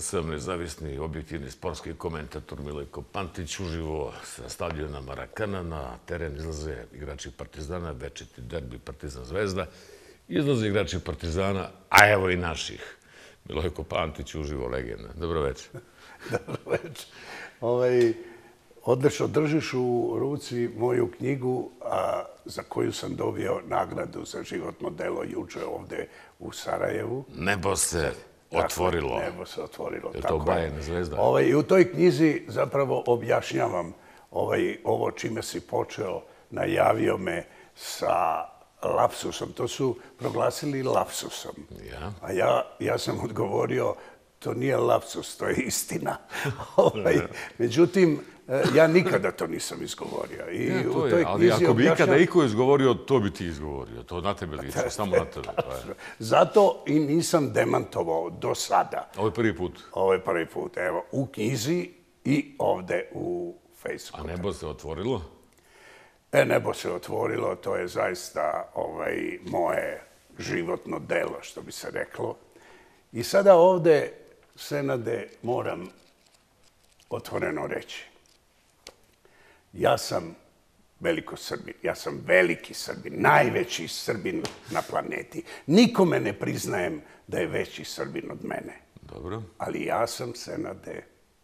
sam nezavisni objektivni sportski komentator Milojko Pantić. Uživo sa stadiona Marakana na teren izlaze igrači Partizana, večiti derbi Partizan Zvezda. Izlaze igrači Partizana, a evo i naših. Milojko Pantić, uživo, legenda. Dobro večer. Dobro večer. Odlično držiš u ruci moju knjigu za koju sam dobio nagradu za životno delo juče ovde u Sarajevu. Nebo se otvorilo. Nebo se otvorilo. Je to Bajena Zvezda? I u toj knjizi zapravo objašnjavam ovo čime si počeo, najavio me sa lapsusom. To su proglasili lapsusom. A ja sam odgovorio, to nije lapsus, to je istina. Međutim, ja nikada to nisam izgovorio. Ali ako bi ikada iko izgovorio, to bi ti izgovorio. To na tebe liči, samo na tebe. Zato i nisam demantovao do sada. Ovo je prvi put? Ovo je prvi put. Evo, u knjizi i ovde u Facebooku. A nebo se otvorilo? Nebo se otvorilo, to je zaista moje životno delo, što bi se reklo. I sada ovde, Senade, moram otvoreno reći. Ja sam velikosrbin, ja sam veliki Srbin, najveći Srbin na planeti. Nikome ne priznajem da je veći Srbin od mene. Dobro. Ali ja sam, Senade,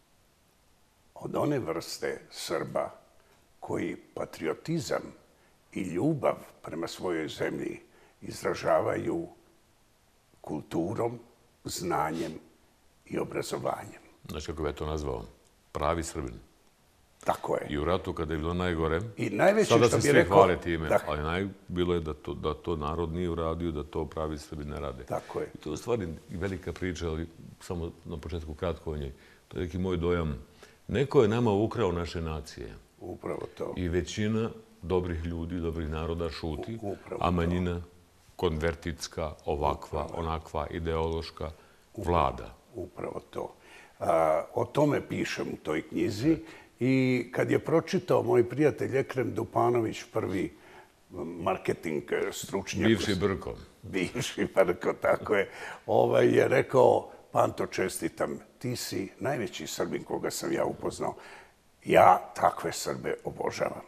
od one vrste Srba koji patriotizam i ljubav prema svojoj zemlji izražavaju kulturom, znanjem i obrazovanjem. Znaš kako je to nazvao? Pravi Srbin. Tako je. I u ratu kada je bilo najgore, sada se svi hvale time, ali najbilo je da to narod nije uradio, da to pravi Srbi ne rade. Tako je. I to je u stvari velika priča, ali samo na početku kratko o njej. To je neki moj dojam. Neko je nama ukrao naše nacije. Upravo to. I većina dobrih ljudi, dobrih naroda šuti, a manjina konvertitska, ovakva, onakva, ideološka, vlada. Upravo to. O tome pišem u toj knjizi i kad je pročitao moj prijatelj Ekrem Dupanović, prvi marketing stručnjak... Bivši Brko. Bivši Brko, tako je. Je rekao, Panto, čestitam, ti si najveći Srbin koga sam ja upoznao. Ja takve Srbe obožavam.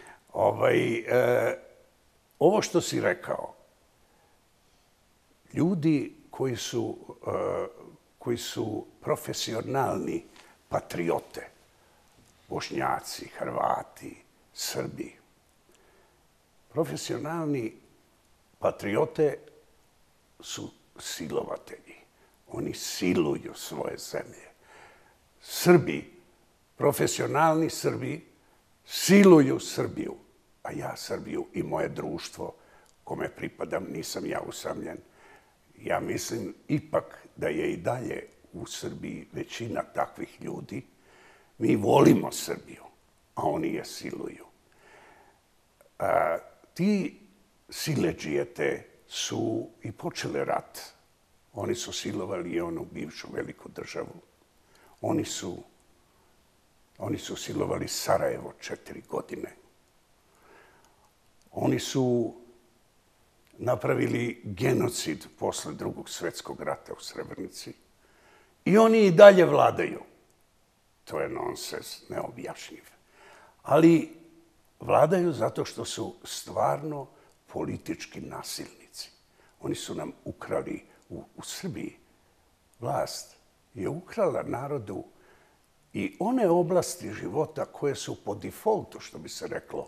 Ovo što si rekao, ljudi koji su profesionalni patriote, Bošnjaci, Hrvati, Srbi, profesionalni patriote su silovatelji. Oni siluju svoje zemlje. Srbi, profesionalni Srbi, siluju Srbiju. A ja Srbiju i moje društvo kome pripadam, nisam ja usamljen. Ja mislim ipak da je i dalje u Srbiji većina takvih ljudi. Mi volimo Srbiju, a oni je siluju. Ti siledžije su i počeli rat. Oni su silovali i onu bivšu veliku državu. Oni su silovali Sarajevo 4 godine. Oni su napravili genocid posle Drugog svjetskog rata u Srebrenici. I oni i dalje vladaju. To je nonsens, neobjašnjiv. Ali vladaju zato što su stvarno politički nasilnici. Oni su nam ukrali u Srbiji. Vlast je ukrala narodu i one oblasti života koje su po defaultu, što bi se reklo,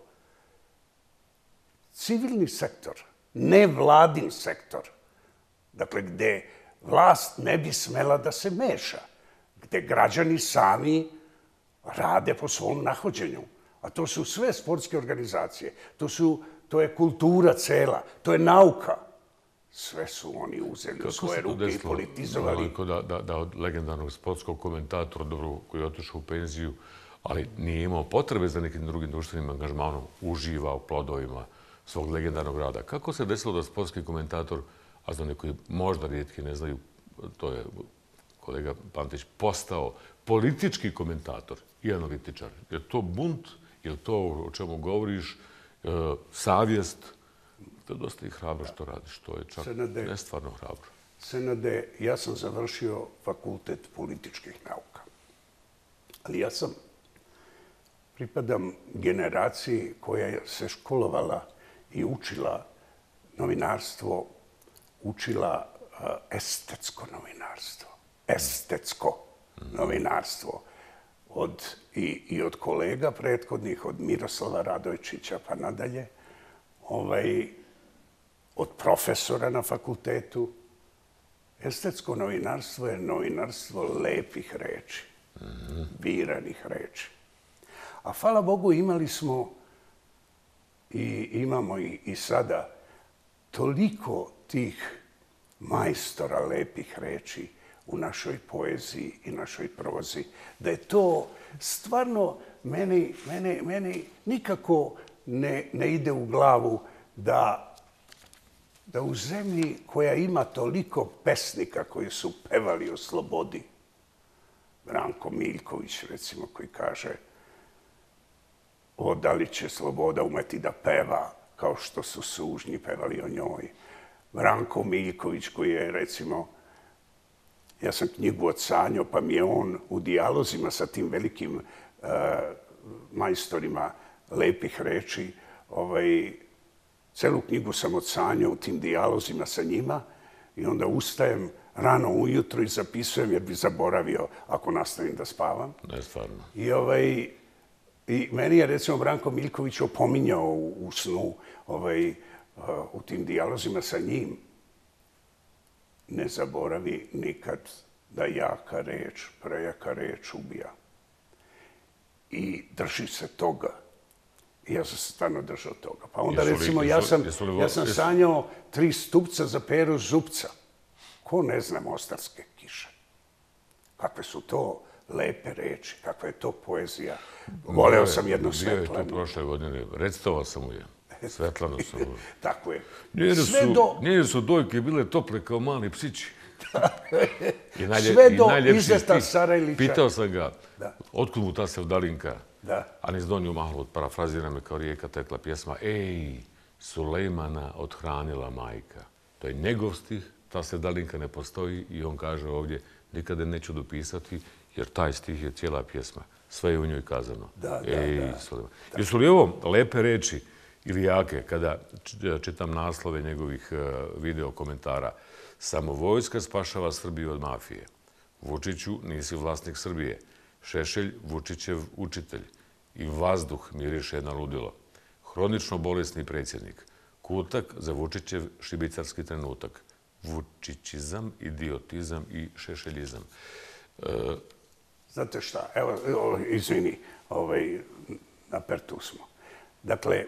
civilni sektor, nevladin sektor, dakle gde vlast ne bi smela da se meša, gde građani sami rade po svom nahođenju. A to su sve sportske organizacije, to je kultura cela, to je nauka. Sve su oni uzeli u svoje ruke i politizovali. Kako se to desilo da od legendarnog sportskog komentatora, dobro, koji je otišao u penziju, ali nije imao potrebe za nekim drugim društvenim angažmanom, uživa u plodovima svog legendarnog rada. Kako se desilo da sportski komentator, a za one koji možda rijetki ne znaju, to je kolega Pantić, postao politički komentator i analitičar? Je to bunt? Je to o čemu govoriš? Savjest? To je dosta i hrabro što radiš. To je čak nestvarno hrabro. Senade, ja sam završio fakultet političkih nauka. Ali ja pripadam generaciji koja se školovala i učila novinarstvo, učila estetsko novinarstvo. Estetsko novinarstvo. I od kolega prethodnih, od Miroslava Radojčića pa nadalje, od profesora na fakultetu. Estetsko novinarstvo je novinarstvo lepih reči, biranih reči. A hvala Bogu imali smo i imamo i sada toliko tih majstora lepih reči u našoj poeziji i našoj prozi, da je to stvarno meni nikako ne ide u glavu da u zemlji koja ima toliko pesnika koji su pevali o slobodi, Branko Miljković, recimo, koji kaže da li će sloboda umeti da peva kao što su sužnji pevali o njoj. Branko Miljković koji je, recimo, ja sam knjigu odsanjao, pa mi je on u dijalozima sa tim velikim majstorima lepih reči, celu knjigu sam odsanjao u tim dijalozima sa njima i onda ustajem rano ujutro i zapisujem jer bi zaboravio ako nastavim da spavam. Ne, stvarno. I meni je, recimo, Branko Miljković opominjao u snu u tim dijalozima sa njim. Ne zaboravi nikad da jaka reč, prejaka reč ubija. I drži se toga. I ja sam se stvarno držao toga. Pa onda, recimo, ja sam sanjao 3 stupca za Peru Zupca. Ko ne zna mostarske kiše? Kakve su to lepe reči, kakva je to poezija. Voleo sam jednu Svetlanu. Bio je to prošle godine. Recitovao sam mu je. Svetlanu sam mu. Tako je. Njene su dojke bile tople kao mali psići. Sve do Izeta Sarajlića. Pitao sam ga, otkud mu ta sevdalinka? Da. A niz Donju Mahmud parafrazira me kao rijeka tekla pjesma. Ej, Sulejmana odhranila majka. To je njegov stih, ta sevdalinka ne postoji i on kaže ovdje nikada neću dopisati jer taj stih je cijela pjesma. Sve je u njoj kazano. Ej, Sulejmana. Jesu li ovo lepe reči ili jake kada čitam naslove njegovih video komentara? Samo vojska spašava Srbiju od mafije. Vučiću, nisi vlasnik Srbije. Šešelj, Vučićev učitelj. I vazduh miriše na ludilo. Hronično bolesni predsjednik. Kutak za Vučićev šibicarski trenutak. Vučićizam, idiotizam i šešeljizam. Znate šta, evo, izvini, na pertu smo. Dakle,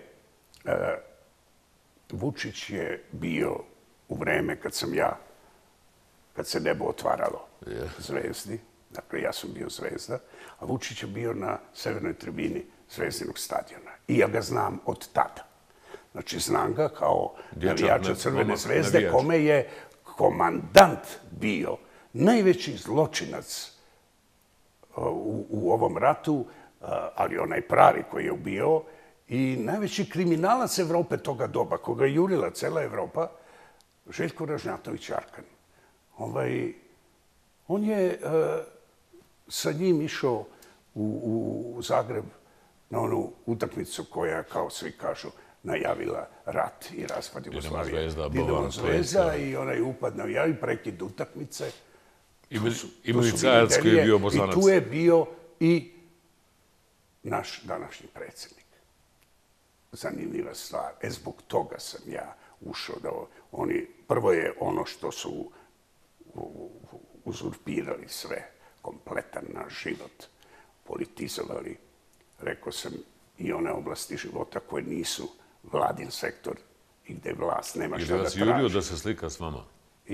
Vučić je bio u vreme kad se nebo otvaralo Zvezdi, dakle ja sam bio Zvezda, a Vučić je bio na severnoj tribini Zvezdinog stadiona. I ja ga znam od tada. Znači, znam ga kao navijača Crvene zvezde, kome je komandant bio najveći zločinac u ovom ratu, ali onaj pravi koji je ubio, i najveći kriminalac Evrope toga doba, koga je jurila cela Evropa, Željko Ražnjatović Arkan. On je sa njim išao u Zagreb na onu utakmicu koja, kao svi kažu, najavila rat i raspad Jugoslavije. Dinamo Zvezda i onaj upad navijavi, prekid utakmice. I Milicajac koji je bio Bosanac. I tu je bio i naš današnji predsjednik. Zanimljiva stvar. Zbog toga sam ja ušao da oni, prvo je ono što su uzurpirali sve, kompletan naš život, politizovali, rekao sam, i one oblasti života koje nisu vladin sektor i gde vlast nema šta da traži. I da vas jurio da se slika s vama?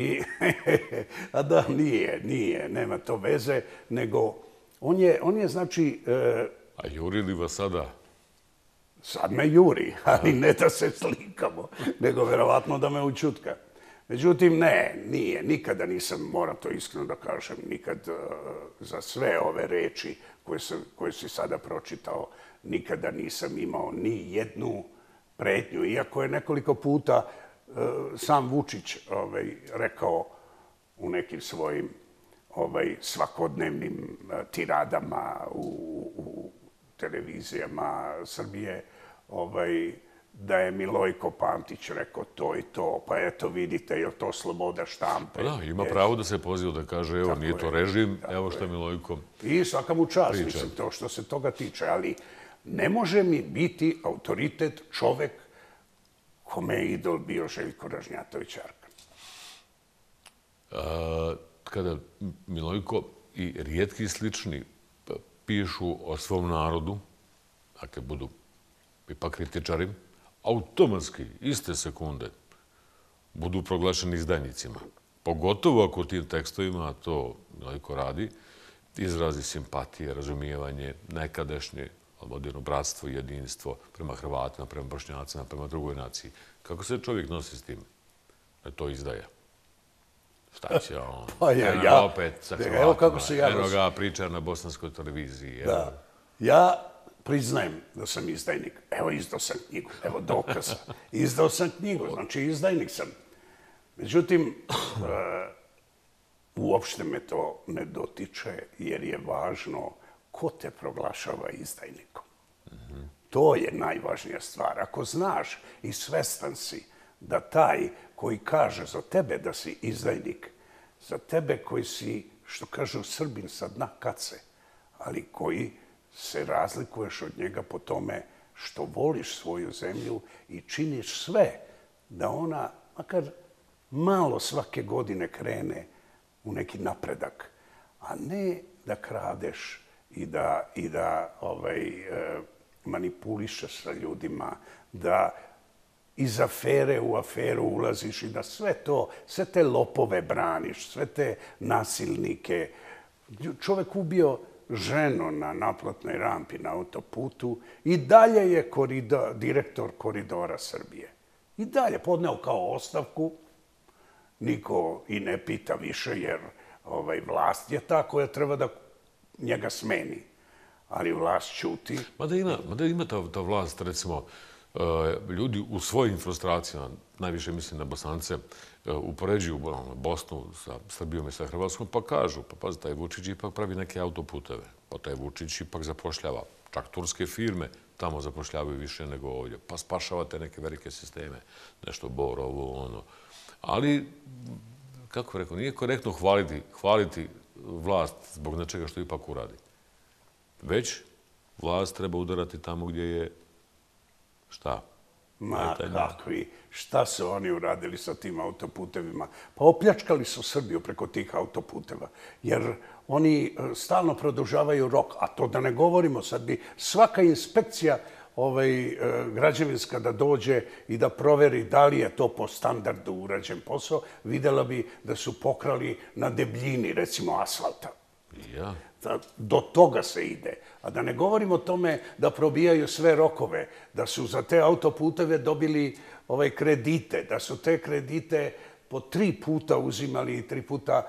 A da, nije, nema to veze, nego on je znači... A juri li vas sada? Sad me juri, ali ne da se slikamo, nego verovatno da me učutka. Međutim, nije. Nikada nisam, moram to iskreno da kažem, nikad za sve ove reči koje si sada pročitao, nikada nisam imao ni jednu pretnju. Iako je nekoliko puta sam Vučić rekao u nekim svojim svakodnevnim tiradama u televizijama Srbije, da je Milojko Pantić rekao to i to, pa eto vidite, je li to sloboda štampe? Da, ima pravo da se poziva da kaže, evo, nije to režim, evo što je Milojko I svaka mu čast, mislim, to što se toga tiče, ali ne može mi biti autoritet čovek kome je idol bio Željko Ražnjatović Arkan. Kada Milojko i rijetki slični pišu o svom narodu, dakle budu ipak kritičari, automatski, iste sekunde, budu proglašeni izdajnicima. Pogotovo ako u tim tekstovima, a to Milojko radi, izrazi simpatije, razumijevanje, nekadašnje, moderno bratstvo i jedinstvo prema Hrvatima, prema Bošnjacima, prema drugoj naciji. Kako se čovjek nosi s tim? Da to izdaja. Šta će on? Opet sa Hrvatima. Eno ga priča na bosanskoj televiziji. Da. Ja priznajem da sam izdajnik. Evo, izdao sam knjigu. Evo dokaza. Izdao sam knjigu, znači izdajnik sam. Međutim, uopšte me to ne dotiče, jer je važno ko te proglašava izdajnikom. To je najvažnija stvar. Ako znaš i svestan si da taj koji kaže za tebe da si izdajnik, za tebe koji si, što kažu Srbin sa dna kace, ali koji se razlikuješ od njega po tome što voliš svoju zemlju i činiš sve da ona, makar malo svake godine krene u neki napredak, a ne da kradeš i da manipulišeš sa ljudima, da iz afere u aferu ulaziš i da sve te lopove braniš, sve te nasilnike. Čovek ubio ženu na naplatnoj rampi na autoputu i dalje je direktor Koridora Srbije. I dalje podneo kao ostavku. Niko i ne pita više jer vlast je ta koja treba da njega smeni. Ali vlast ćuti. Mada ima ta vlast, recimo, ljudi u svojim frustracijama, najviše mislim na Bosance, upoređuju Bosnu sa Srbijom i sa Hrvatskom, pa kažu, pa pazi, taj Vučić ipak pravi neke autoputeve, pa taj Vučić ipak zapošljava. Čak turske firme tamo zapošljavaju više nego ovdje, pa spašavate neke velike sisteme, nešto Bor, ovo, ono. Ali, kako rekao, nije korektno hvaliti vlast zbog nečega što ipak uradi. Već vlast treba udarati tamo gdje je šta? Ma kakvi, šta su oni uradili sa tim autoputevima? Pa opljačkali su Srbiju preko tih autoputeva, jer oni stalno produžavaju rok, a to da ne govorimo, sad bi svaka inspekcija građevinska da dođe i da proveri da li je to po standardu urađen posao, videla bi da su pokrali na debljini, recimo, asfalta. Ja. Do toga se ide. A da ne govorimo o tome da probijaju sve rokove, da su za te autoputeve dobili kredite, da su te kredite po 3 puta uzimali i 3 puta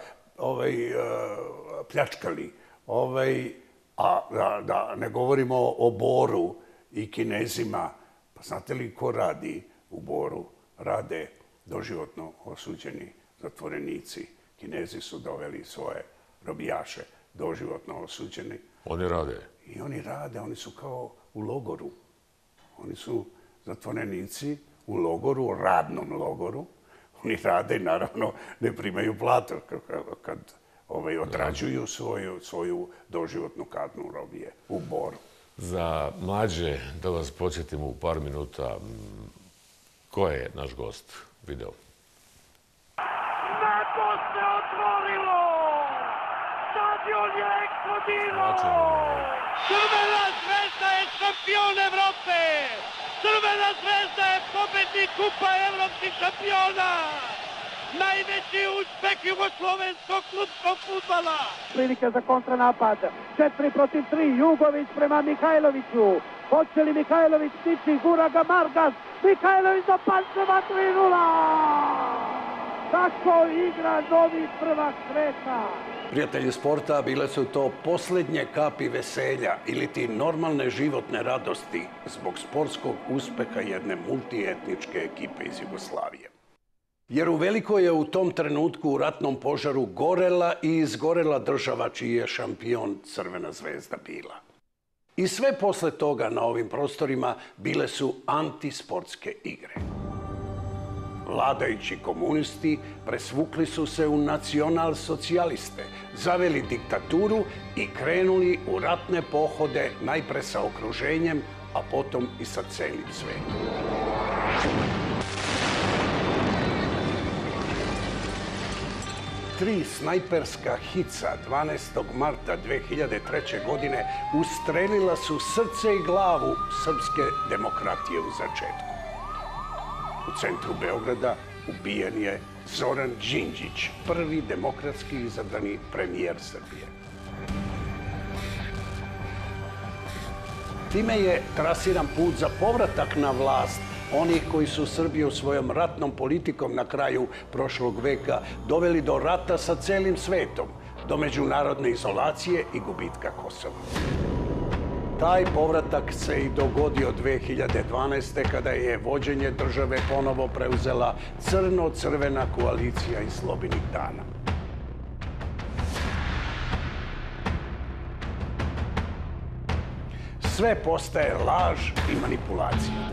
pljačkali. A da ne govorimo o Boru i Kinezima. Pa znate li ko radi u Boru? Rade doživotno osuđeni zatvorenici. Kinezi su doveli svoje robijaše doživotno osuđeni. Oni rade? I oni rade, oni su kao u logoru. Oni su zatvorenici u logoru, u radnom logoru. Oni rade i naravno ne primaju platu kad odrađuju svoju doživotnu kaznu robije u Boru. Za mlađe, da vas podsjetimo u par minuta, ko je naš gost video? Nebo se otvorilo! Stadion je eksplodirao! Crvena zvezda je šampion Evrope! Crvena zvezda je pobednik Kupa evropskih šampiona! Najveći uspeh jugoslovenskog klubskog fudbala! Prilike za kontranapad. 4 protiv 3. Jugović prema Mihajloviću. Hoće li Mihajlović stići? Gura ga Margas. Mihajlović za Pančeva 3:0! Tako igra novi prvak sveta. Prijatelji sporta, bile su to posljednje kapi veselja ili ti normalne životne radosti zbog sportskog uspeha jedne multietničke ekipe iz Jugoslavije. Jer u Velikoj je u tom trenutku u ratnom požaru gorela i izgorela država čiji je šampion Crvena zvezda bila. I sve posle toga na ovim prostorima bile su antisportske igre. Vladajući komunisti presvukli su se u nacional-socijaliste, zaveli diktaturu i krenuli u ratne pohode najpre sa okruženjem, a potom i sa celim svetom. Tri snajperska hica 12. marta 2003. godine ustrelila su srce i glavu srpske demokratije u začetku. U centru Beograda ubijen je Zoran Đinđić, prvi demokratski izabrani premijer Srbije. Time je trasiran put za povratak na vlast onih koji su Srbiju svojom ratnom politikom na kraju prošlog veka doveli do rata sa celim svetom, do međunarodne izolacije i gubitka Kosova. Taj povratak se i dogodio 2012. kada je vođenje države ponovo preuzela crno-crvena koalicija iz Slobinih dana. Sve postaje laž i manipulacija.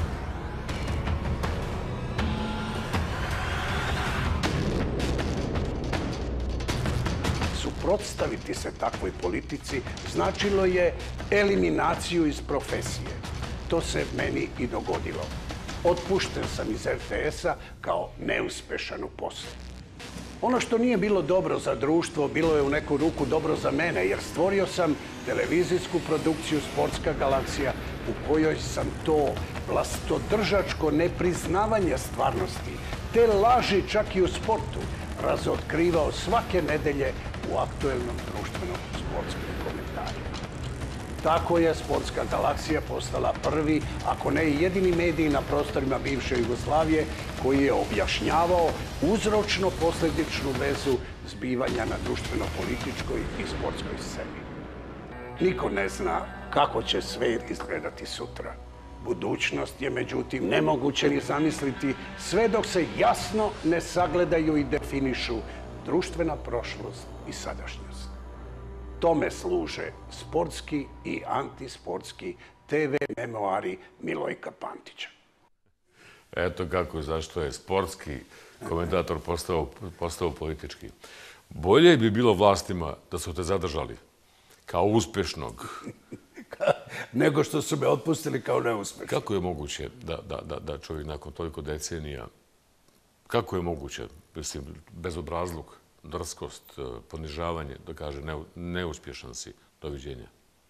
Suprotstaviti se takvoj politici značilo je eliminaciju iz profesije. To se meni i dogodilo. Otpušten sam iz RTS-a kao neuspešan u poslu. Ono što nije bilo dobro za društvo, bilo je u neku ruku dobro za mene, jer stvorio sam televizijsku produkciju Sportska galaksija u kojoj sam to vlastodržačko nepriznavanje stvarnosti, te laži čak i u sportu, razotkrivao svake nedelje u aktuelnom društvenom sportskom komentaru. Tako je Sportska galaksija postala prvi, ako ne i jedini medij na prostorima bivše Jugoslavije koji je objašnjavao uzročno-posledičnu vezu zbivanja na društveno-političkoj i sportskoj sceni. Niko ne zna kako će svet izgledati sutra. Budućnost je, međutim, nemoguće ni zamisliti sve dok se jasno ne sagledaju i definišu društvena prošlost i sadašnjost. Tome služe sportski i antisportski TV memoari Milojka Pantića. Eto kako, zašto je sportski komentator postao politički. Bolje bi bilo vlastima da su te zadržali kao uspešnog. Nego što su me otpustili kao neuspešnog. Kako je moguće da čovjek nakon toliko decenija, kako je moguće, mislim, bezobrazluk, drskost, ponižavanje, da kaže neuspješan si, doviđenja?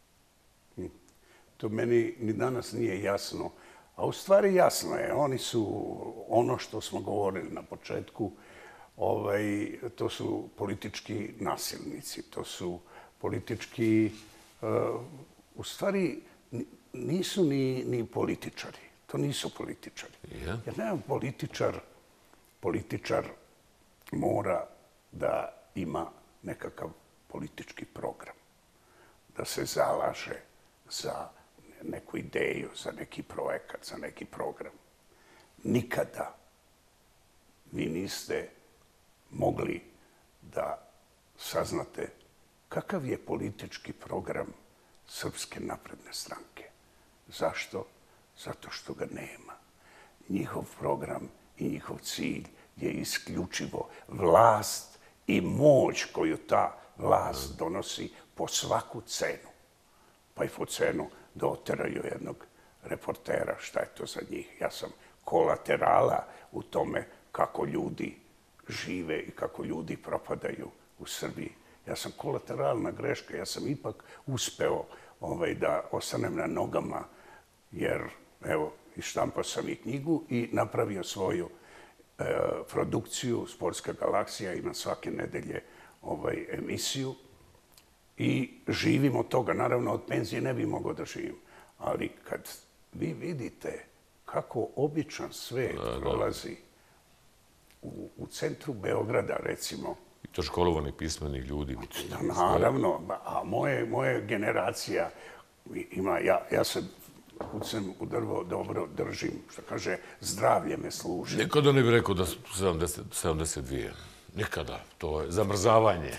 To meni ni danas nije jasno. A u stvari jasno je, oni su ono što smo govorili na početku, to su politički nasilnici, to su politički, u stvari nisu ni političari, to nisu političari. Jer nema političar mora da ima nekakav politički program, da se zalaže za neku ideju, za neki projekat, za neki program. Nikada vi niste mogli da saznate kakav je politički program Srpske napredne stranke. Zašto? Zato što ga nema. Njihov program i njihov cilj je isključivo vlast i moć koju ta vlast donosi po svaku cenu. Pa i po cenu da oteraju jednog reportera. Šta je to za njih? Ja sam kolaterala u tome kako ljudi žive i kako ljudi propadaju u Srbiji. Ja sam kolateralna greška. Ja sam ipak uspeo da ostanem na nogama, jer, evo, ištampao sam i knjigu i napravio svoju produkciju Sportska galaksija, ima svake nedelje emisiju i živim od toga. Naravno, od penzije ne bi mogao da živim, ali kad vi vidite kako običan svet prolazi u centru Beograda, recimo. I to školovani pismeni ljudi. Naravno, a moja generacija ima, ja sam kucnem u drvo, dobro držim, što kaže, zdravlje me služi. Nikada ne bih rekao da su 72. Nikada. To je zamrzavanje.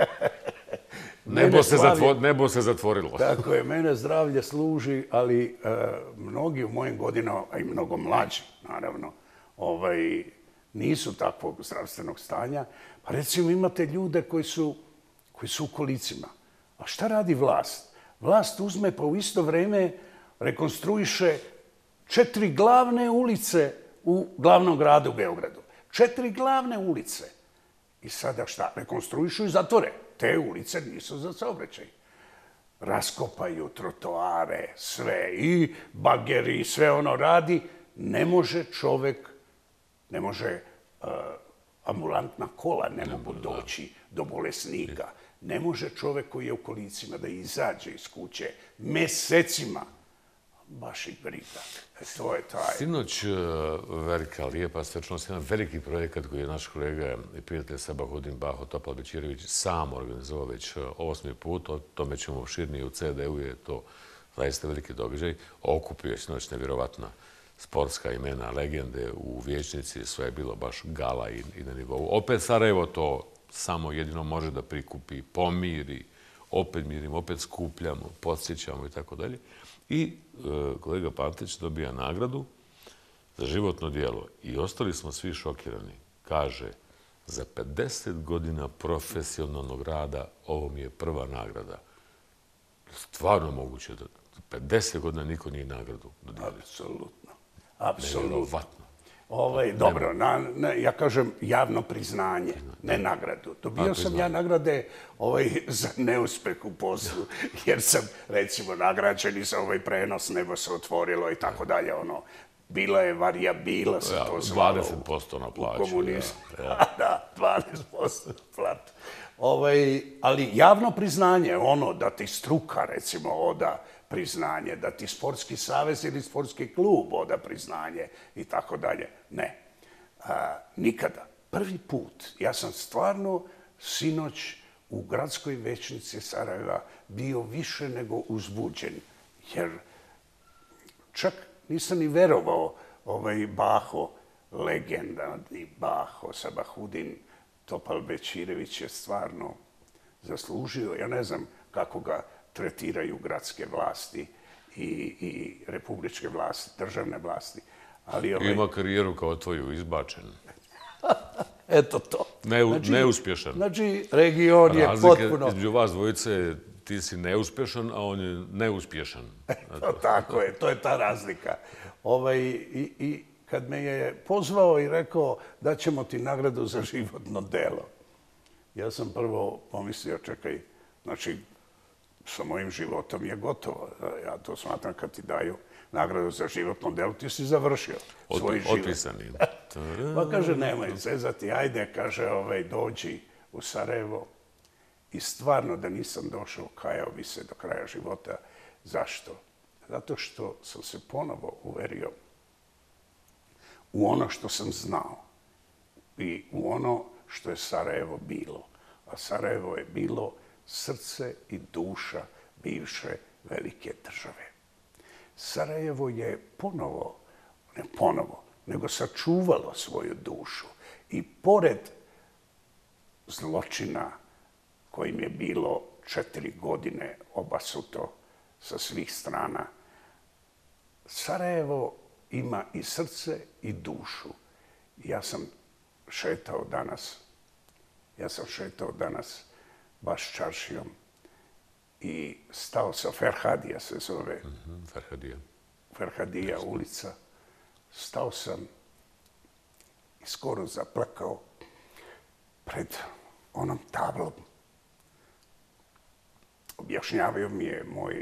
Nebo se zatvorilo. Tako je, mene zdravlje služi, ali mnogi u mojim godinama, a i mnogo mlađi, naravno, nisu takvog zdravstvenog stanja. Pa recimo imate ljude koji su u kolicima. A šta radi vlast? Vlast uzme pa u isto vrijeme rekonstruiše 4 glavne ulice u glavnom gradu Beogradu. 4 glavne ulice. I sada šta? Rekonstruišu i zatvore. Te ulice nisu za saobraćaj. Raskopaju trotoare, sve, i bageri, sve ono radi. Ne može čovjek, ne može ambulantna kola, ne mogu doći do bolesnika. Ne može čovjek koji je u kolicima da izađe iz kuće mesecima. Baš i briga. To je taj. Sinoć velika, lijepa svečanost, jedan veliki projekat koji je naš kolega i prijatelj Sabahudin Baho Topal Bećirević sam organizovao već 8. put. O tome ćemo širnije u CD-u, je to zaista veliki događaj. Okupio je sinoć nevjerovatna sportska imena, legende u vijećnici, sve je bilo baš gala i na nivou. Opet Sarajevo to samo jedino može da prikupi, pomiri, opet mirimo, opet skupljamo, podsjećamo i tako dalje. I kolega Pantić dobija nagradu za životno djelo i ostali smo svi šokirani. Kaže, za 50 godina profesionalnog rada ovo mi je prva nagrada. Stvarno moguće da 50 godina niko nije nagradu dodijelio. Apsolutno. Apsolutno. Nevjerovatno. Dobro, ja kažem javno priznanje, ne nagradu. Dobio sam ja nagrade za neuspeh u poslu, jer sam, recimo, nagrađen i za ovaj prenos, nebo se otvorilo i tako dalje. Bila je varijabila, se to zvalo. 20% na plaću. U komunizmu. Da, 20% na platu. Ali javno priznanje, da ti struka, recimo, oda priznanje, da ti sportski savez ili sportski klub oda priznanje i tako dalje. Ne. Nikada. Prvi put. Ja sam stvarno sinoć u gradskoj većnici Sarajeva bio više nego uzbuđen. Jer čak nisam ni verovao Baho, legendarni Baho Sabahudin Topal Bećirević je stvarno zaslužio. Ja ne znam kako ga tretiraju gradske vlasti i republičke vlasti, državne vlasti. Ima karijeru kao tvoju, izbačen. Eto to. Neuspješan. Znači, region je potpuno... Razlika između vas dvojice, ti si neuspješan, a on je neuspješan. Tako je, to je ta razlika. I kad me je pozvao i rekao da ćemo ti nagradu za životno delo, ja sam prvo pomislio, čekaj, znači, sa mojim životom je gotovo. Ja to smatram kad ti daju nagradu za životno delo, ti si završio svoj život. Otpisani. Pa kaže, nemoj zezati, ajde, kaže, dođi u Sarajevo. I stvarno da nisam došao, kajao bi se do kraja života. Zašto? Zato što sam se ponovo uverio u ono što sam znao i u ono što je Sarajevo bilo. A Sarajevo je bilo srce i duša bivše velike države. Sarajevo je ne ponovo, nego sačuvalo svoju dušu i pored zločina kojim je bilo 4 godine obasuto sa svih strana, Sarajevo ima i srce i dušu. Ja sam šetao danas baš čaršijom i stao sa Ferhadija se zove. Ferhadija ulica. Stao sam i skoro zaplakao pred onom tablom. Objašnjavaju mi je moj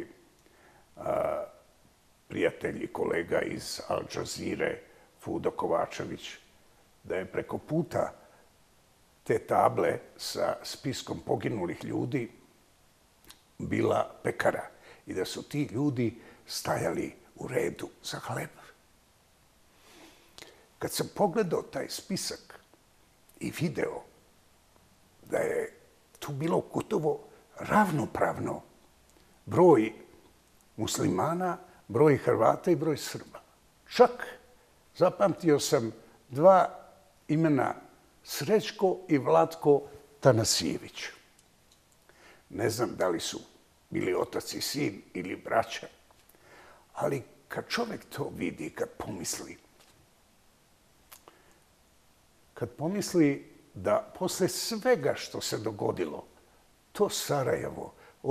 prijatelj i kolega iz Al Jazeere, Fudo Kovačević, da je preko puta te table sa spiskom poginulih ljudi bila pekara i da su ti ljudi stajali u redu za hleb. Kad sam pogledao taj spisak i video da je tu bilo gotovo ravnopravno broj muslimana, broj Hrvata i broj Srba. Čak zapamtio sam 2 imena, Srećko i Vlatko Tanasijević. Ne znam da li su bili otac i sin ili braća, ali kad čovjek to vidi, kad pomisli da posle svega što se dogodilo, to Sarajevo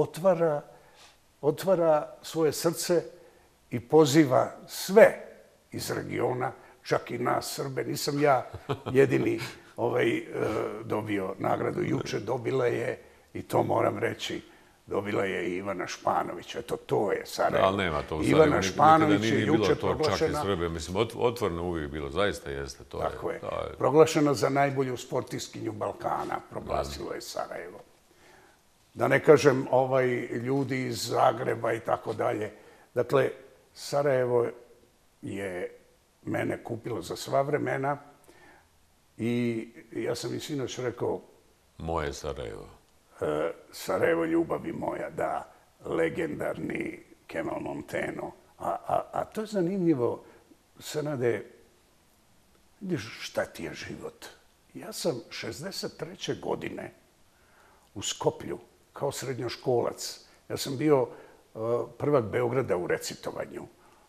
otvara svoje srce i poziva sve iz regiona, čak i nas Srbe. Nisam ja jedini dobio nagradu. Juče dobila je, i to moram reći, dobila je i Ivana Španović. Eto, to je Sarajevo. Ali nema to u Ivana Sarajevu. Španović Nikada je nije bilo juče to čak i proglašena... Srbe. Mislim, otvoreno uvijek bilo. Zaista jeste. Tako je. Proglašena za najbolju sportistkinju Balkana. Proglasilo je Sarajevo. Da ne kažem ljudi iz Zagreba i tako dalje. Dakle, Sarajevo je mene kupilo za sva vremena i ja sam i sinoć rekao... Moje Sarajevo. Sarajevo ljubavi moja, da, legendarni Kemal Monteno. A to je zanimljivo, Senade, vidiš šta ti je život. Ja sam 63. godine u Skoplju, kao srednjoškolac. Ja sam bio prvak Beograda u recitovanju.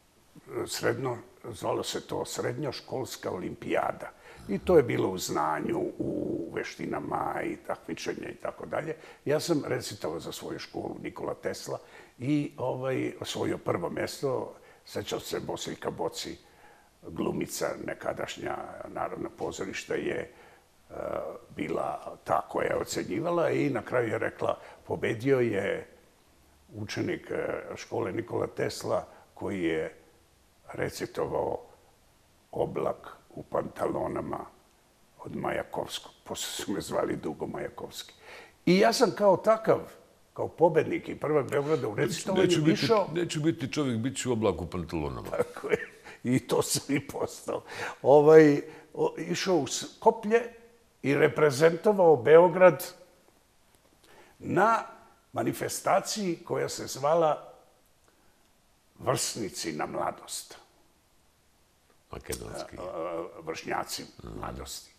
Zvalo se to Srednjoškolska olimpijada. I to je bilo u znanju, u veštinama i takmičenja i tako dalje. Ja sam recitovao za svoju školu Nikola Tesla i osvojio prvo mjesto. Sećam se Bosiljka Boci, glumica nekadašnja Narodno pozorište je bila ta koja je ocenjivala i na kraju je rekla pobedio je učenik škole Nikola Tesla koji je recitovao Oblak u pantalonama od Majakovskog. Poslije su me zvali Dugo Majakovski. I ja sam kao takav, kao pobednik i prvak Beograda u recitovanju išao... Neću biti čovjek, bit ću oblak u pantalonama. Tako je. I to sam i postao. Išao u Skoplje i reprezentovao Beograd na manifestaciji koja se zvala Vrsnici na mladost. Makedonski. Vršnjaci mladosti.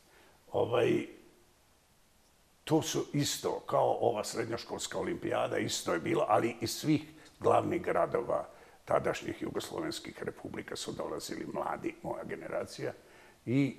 To su isto, kao ova srednjoškolska olimpijada, isto je bila, ali iz svih glavnih gradova tadašnjih jugoslovenskih republika su dolazili mladi, moja generacija, i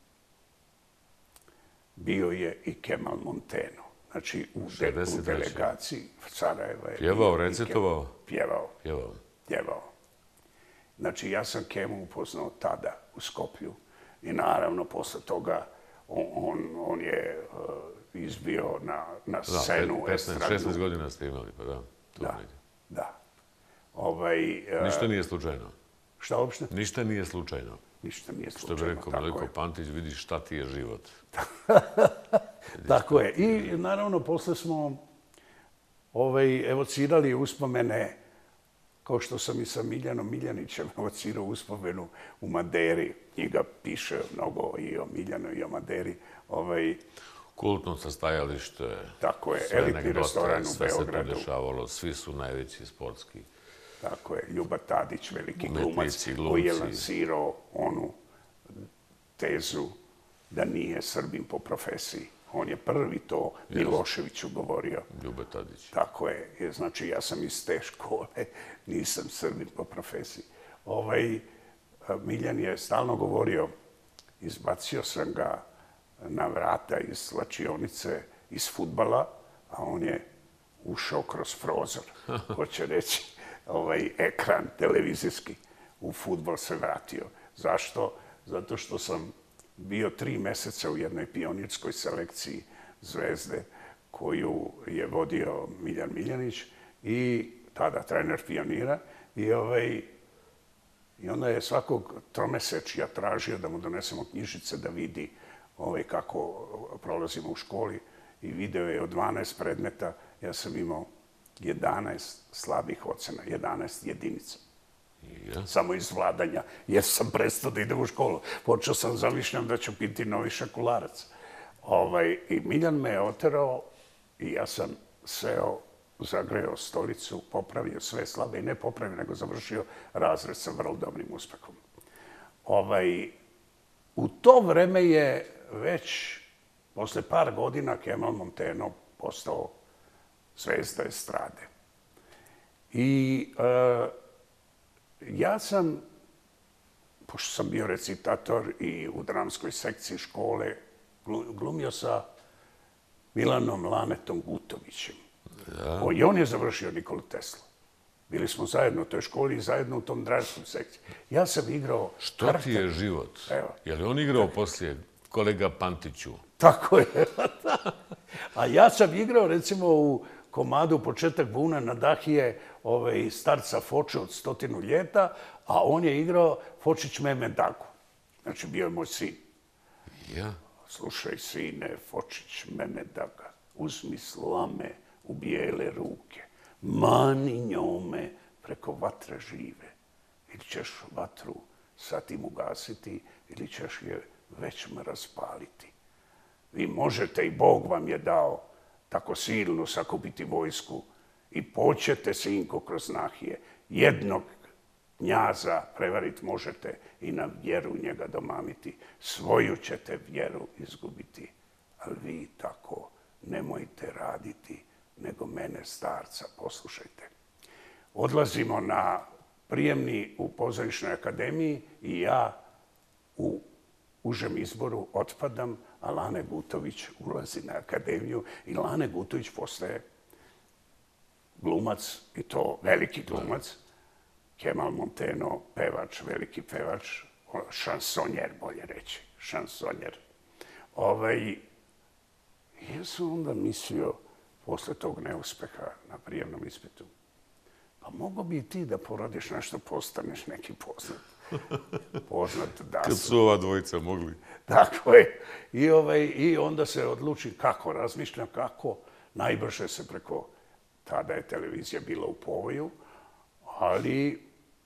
bio je i Kemal Monteno. Znači, u delegaciji Sarajeva je... Pjevao, recitovao? Pjevao. Znači, ja sam Kemu upoznao tada u Skoplju i naravno posle toga on je izbio na scenu estradnu. 16 godina ste imali, pa da. Da. Ništa nije slučajno. Šta uopšte? Ništa nije slučajno. Ništa nije Što slučajno, bi rekao Milenko Pantić, vidiš šta ti je život. Tako je. I naravno, posle smo evocirali uspomene, kao što sam i sa Miljanom Miljanićem evocirao uspomenu u Maderi. Knjiga piše mnogo i o Miljanu i o Maderi. Kultno sastajalište, tako je, sve elitni restoran u Beogradu. Sve se tu dešavalo, svi su najveći sportski. Tako je, Ljuba Tadić, veliki glumac, koji je lansirao onu tezu da nije Srbin po profesiji. On je prvi to Miloševiću govorio. Ljuba Tadić. Tako je. Znači, ja sam iz te škole, nisam Srbin po profesiji. Miljan je stalno govorio, izbacio sam ga na vrata iz slačionice, iz fudbala, a on je ušao kroz prozor. Hoće reći, ekran televizijski u fudbal se vratio. Zašto? Zato što sam bio 3 meseca u jednoj pionirskoj selekciji Zvezde koju je vodio Miljan Miljanić i tada trener pionira i onda je svakog tromesečja tražio da mu donesemo knjižice da vidi kako prolazimo u školi i video je od 12 predmeta. Ja sam imao 11 slabih ocena, 11 jedinica. Samo iz vladanja, jer sam prestao da idem u školu. Počeo sam zamišljam da ću biti novi šakularac. I Miljan me je oterao i ja sam seo zagreo stolicu, popravio sve slabe i ne popravio, nego završio razred sa vrlo dobrim uspehom. U to vreme je već, posle par godina, Kemal Monteno postao zvezda estrade. I ja sam, pošto sam bio recitator i u dramskoj sekciji škole, glumio sa Milanom Lanetom Gutovićem. I on je završio Nikolu Teslu. Bili smo zajedno u toj školi i zajedno u tom dramskoj sekciji. Ja sam igrao... Što ti je život? Je li on igrao poslije kolega Pantiću? Tako je. A ja sam igrao, recimo, u komadu Početak buna na Dahije starca Foče od 100 ljeta, a on je igrao Fočić Mehmed Dagu. Znači, bio je moj sin. Ja? Slušaj, sine, Fočić Mehmed Daga, uzmi slame u bijele ruke, mani njome preko vatre žive. Ili ćeš vatru sad im ugasiti, ili ćeš je već raspaliti. Vi možete i Bog vam je dao tako silno sakupiti vojsku i poćete, sinko, kroz nahije. Jednog knjaza prevarit možete i na vjeru njega domamiti. Svoju ćete vjeru izgubiti, ali vi tako nemojte raditi, nego mene, starca, poslušajte. Odlazimo na prijemni u Pozorišnoj akademiji i ja u užem izboru otpadam, a Lane Gutović ulazi na akademiju i Lane Gutović postaje glumac, i to veliki glumac. Kemal Monteno, pevač, veliki pevač, šansonjer, bolje reći, šansonjer. Ja sam onda mislio, posle tog neuspeha na prijemnom ispitu, pa mogo bi i ti da poradiš nešto, postaneš neki poznat dasu. Kad su ova dvojica mogli. Tako je. I onda se odluči kako, razmišljam kako. Najbrže se preko, tada je televizija bila u povoju, ali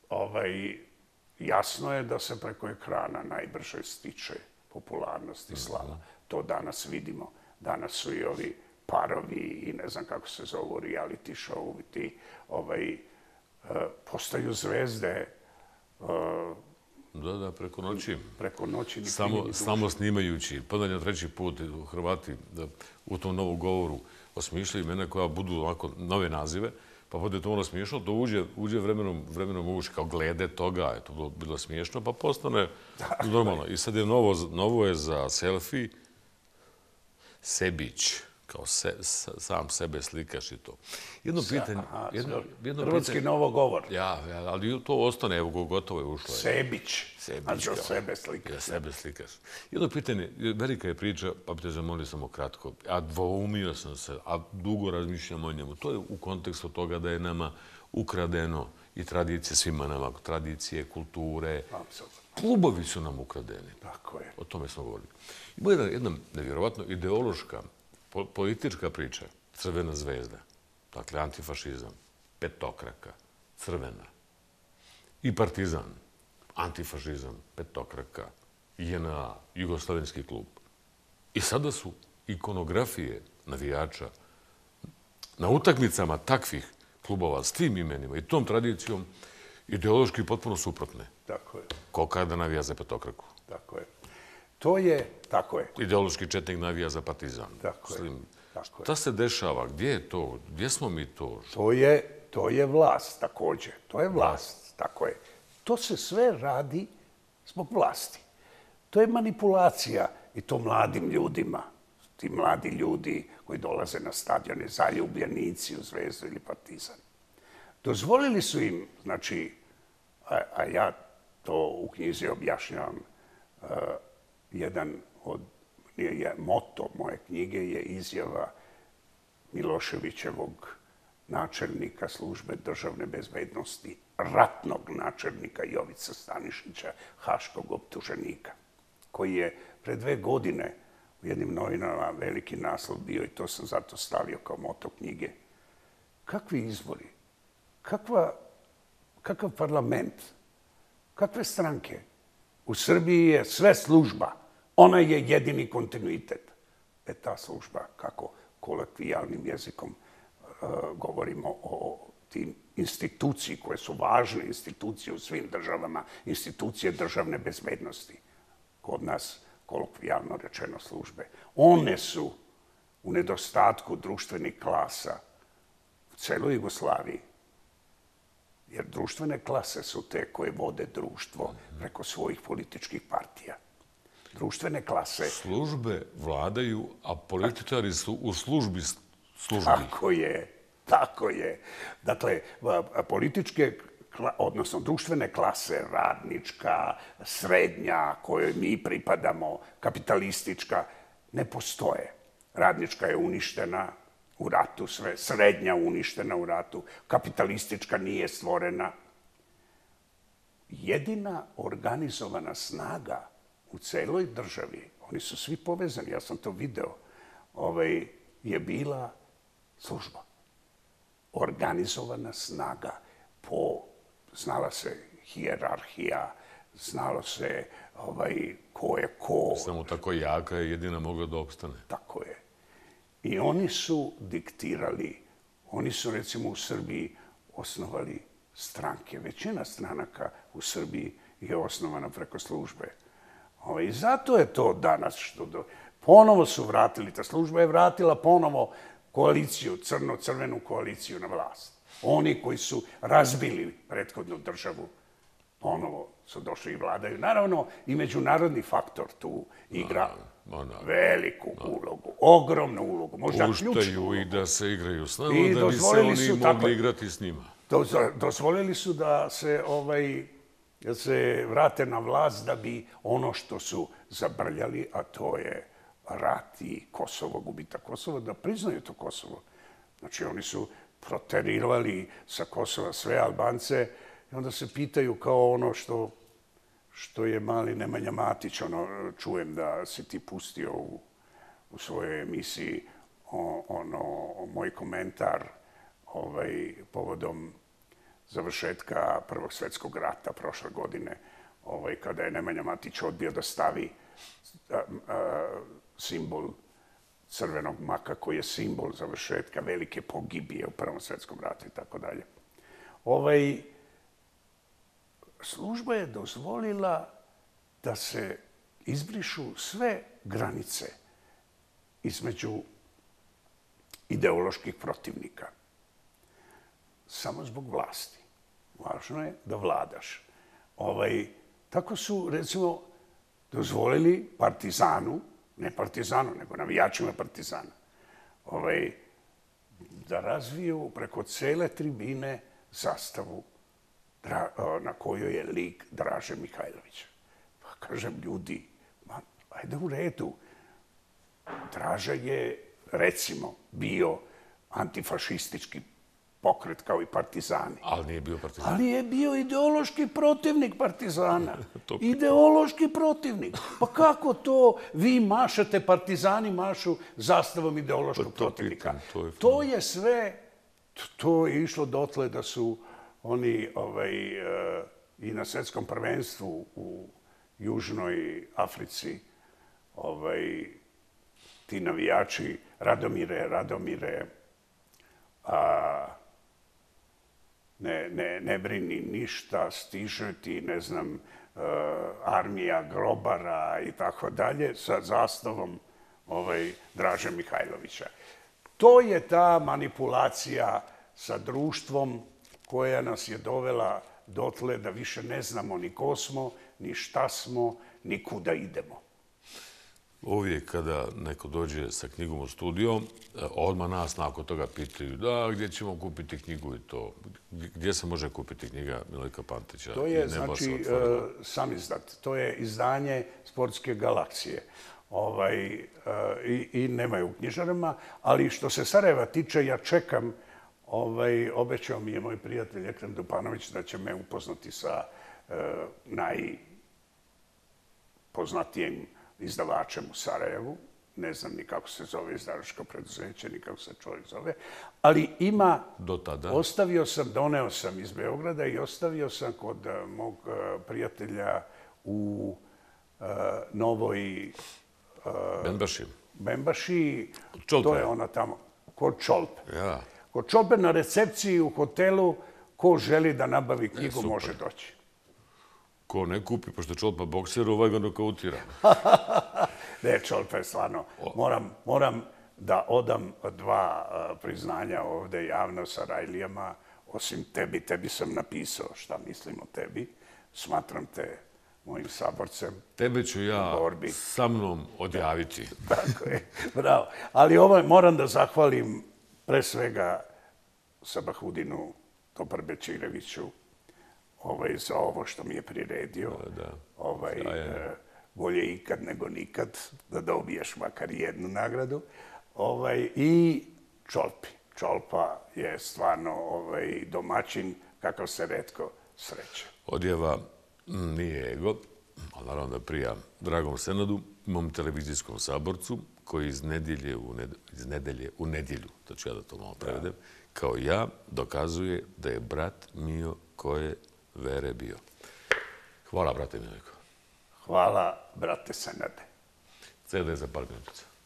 jasno je da se preko ekrana najbrže stiče popularnost i slava. To danas vidimo. Danas su i ovi parovi i ne znam kako se zovu reality show-ovi, ti postaju zvezde. Da, preko noći. Preko noći. Samo snimajući. Ponavljam treći put Hrvati u tom novom govoru osmišljaju imena koja budu ovako nove nazive, pa bude to ono smiješno, to uđe vremenom uši kao glede toga, je to bilo smiješno, pa postane normalno. I sad je novo je za selfie Sebić, kao sam sebe slikaš i to. Jedno pitanje... Hrvatski novogovor. Ja, ali to ostane, evo, gotovo je ušlo. Sebić. A što sebe slikaš. Ja sebe slikaš. Jedno pitanje, velika je priča, pa bi te zamolio samo kratko, a dvoumio sam se, a dugo razmišljam o njemu. To je u kontekstu toga da je nama ukradeno i tradicije, svima nama, tradicije, kulture. Klubovi su nam ukradeni. Tako je. O tome smo govorili. Ima jedna nevjerovatno ideološka, politička priča, Crvena zvezda, dakle antifašizam, petokraka, crvena, i partizan, antifašizam, petokraka, JNA, Jugoslavenski klub. I sada su ikonografije navijača na utakmicama takvih klubova s tim imenima i tom tradicijom ideološki potpuno suprotne. Tako je. Ko kada navija za petokraku? Tako je. To je, tako je. Ideološki četnik navija za partizan. Tako je. Šta se dešava? Gdje je to? Gdje smo mi to? To je vlast također. To je vlast, tako je. To se sve radi zbog vlasti. To je manipulacija i to mladim ljudima. Ti mladi ljudi koji dolaze na stadione, zaljubljenici u Zvezdu ili Partizan. Dozvolili su im, znači, a ja to u knjizi objašnjavam, jedan od moto moje knjige je izjava Miloševićevog načelnika službe državne bezbednosti, ratnog načelnika Jovica Stanišića, haškog optuženika, koji je pre 2 godine u jednim novinama veliki naslov bio i to sam zato stavio kao moto knjige. Kakvi izbori? Kakav parlament? Kakve stranke? U Srbiji je sve služba. Ona je jedini kontinuitet. Ta služba, kako kolokvijalnim jezikom govorimo o tim instituciji koje su važne institucije u svim državama, institucije državne bezbednosti. Kod nas, kolokvijalno rečeno, službe. One su u nedostatku društvenih klasa u celoj Jugoslaviji. Jer društvene klase su te koje vode društvo preko svojih političkih partija. Društvene klase... Službe vladaju, a političari su u službi službi. Tako je. Dakle, političke, odnosno društvene klase, radnička, srednja, kojoj mi pripadamo, kapitalistička, ne postoje. Radnička je uništena u ratu, sve, srednja uništena u ratu, kapitalistička nije stvorena. Jedina organizovana snaga u celoj državi, oni su svi povezani, ja sam to video, je bila služba. Organizovana snaga, znala se hijerarhija, znalo se ko je ko. Samo tako jaka je jedina mogla da opstane. Tako je. I oni su diktirali, oni su recimo u Srbiji osnovali stranke. Većina stranaka u Srbiji je osnovana preko službe. I zato je to danas što ponovo su vratili, ta služba je vratila ponovo koaliciju, crno-crvenu koaliciju na vlast. Oni koji su razbili prethodnu državu, ponovo su došli i vladaju. Naravno, i međunarodni faktor tu igra veliku ulogu, ogromnu ulogu, možda ključnu ulogu. Puštaju ih da se igraju s nama, da bi se oni mogli igrati s njima. Dozvolili su da se vrate na vlast da bi ono što su zabrljali, a to je rat i Kosovo, gubitak Kosova, da priznaju to Kosovo. Znači, oni su proterirali sa Kosova sve Albance i onda se pitaju kao ono što je mali Nemanja Matić, čujem da si ti pustio u svojoj emisiji moj komentar povodom završetka Prvog svjetskog rata prošle godine, kada je Nemanja Matić odbio da stavi simbol crvenog maka koji je simbol završetka velike pogibije u Prvom svjetskom ratu i tako dalje. Služba je dozvolila da se izbrišu sve granice između ideoloških protivnika. Samo zbog vlasti. Važno je da vladaš. Tako su, recimo, dozvolili Partizanu, ne Partizanu, nego navijačima Partizana, da razviju preko cele tribine zastavu na kojoj je lik Draže Mihajlovića. Pa kažem, ljudi, ajde u redu. Draža je, recimo, bio antifašistički pokret kao i Partizani. Ali nije bio Partizan. Ali je bio ideološki protivnik Partizana. Ideološki protivnik. Pa kako to vi mašete, Partizani mašu zastavom ideološkog protivnika? To je sve, to je išlo dotle da su oni i na svjetskom prvenstvu u Južnoj Africi ti navijači Radomire, ne brini ništa, stiže ti, ne znam, armija grobara i tako dalje, sa zastavom Draže Mihajlovića. To je ta manipulacija sa društvom koja nas je dovela dotle da više ne znamo ni ko smo, ni šta smo, ni kuda idemo. Uvijek kada neko dođe sa knjigom u studio, odmah nas nakon toga pitaju da, gdje ćemo kupiti knjigu i to. Gdje se može kupiti knjiga Milojka Pantića? To je, znači, sam izdat. To je izdanje Sportske galaksije. I nemaju u knjižarama, ali što se Sarajeva tiče, ja čekam, obećao mi je moj prijatelj Ekrem Dupanović da će me upoznati sa najpoznatijim izdavačem u Sarajevu. Ne znam ni kako se zove izdavačko preduzeće, ni kako se čovjek zove. Ali ima, doneo sam iz Beograda i ostavio sam kod mog prijatelja u Novoj Benbaši. Benbaši, to je ona tamo, kod Čolpe. Kod Čolpe na recepciji u hotelu, ko želi da nabavi knjigu može doći. Ko ne kupi, pošto je Čolpa bokser, ovaj ga nokautira. Ne, Čolpa je stvarno. Moram da odam 2 priznanja ovde javno sa Rajlijama. Osim tebi sam napisao šta mislim o tebi. Smatram te mojim saborcem. Tebe ću ja sa mnom odjaviti. Tako je, bravo. Ali moram da zahvalim pre svega Sabahudinu Toparbečireviću za ovo što mi je priredio. Bolje ikad nego nikad, da dobiješ makar jednu nagradu. I Čolpi. Čolpa je stvarno domaćin, kakav se retko sreće. Odjeva nije ego, ali naravno da prija dragom Senadu, mom televizijskom saborcu, koji iz nedelje u nedjelju, to ću ja da to malo prevedem, kao ja, dokazuje da je brat mio koje vere bio. Hvala, brate Mileko. Hvala, brate Senade. CD za par minutica.